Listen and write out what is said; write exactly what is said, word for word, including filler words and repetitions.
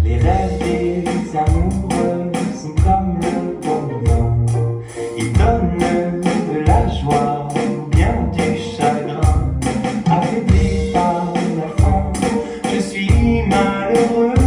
Les rêves des amoureux sont comme le bon vin. Ils donnent de la joie ou bien du chagrin. Affaibli par la faim, je suis malheureux.